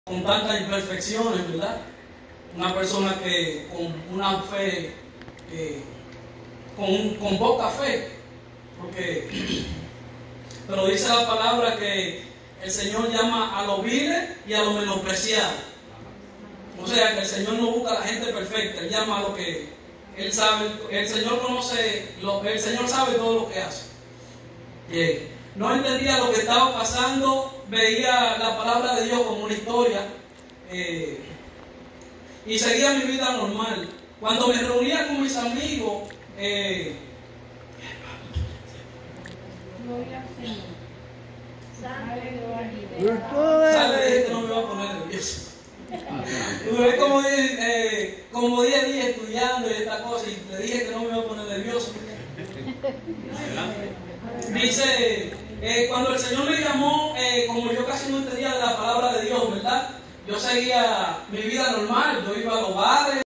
con tantas imperfecciones, ¿verdad? Una persona que con una fe, con poca fe, pero dice la palabra que el Señor llama a los viles y a los menospreciados. O sea, que el Señor no busca a la gente perfecta, Él llama a lo que Él sabe. El Señor conoce, el Señor sabe todo lo que hace. No entendía lo que estaba pasando, veía la palabra de Dios como una historia y seguía mi vida normal. Cuando me reunía con mis amigos, sale que no me va a poner nervioso. Duré como 10 días estudiando y esta cosa, y le dije que no me iba a poner nervioso. Dice, cuando el Señor me llamó, como yo casi no entendía de la palabra de Dios, ¿verdad? Yo seguía mi vida normal, yo iba a los bares.